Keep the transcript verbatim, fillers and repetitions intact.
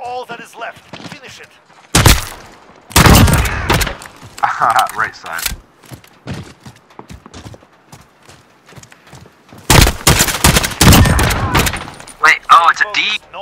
all that is left. Finish it. Right side. Wait, oh, it's a D.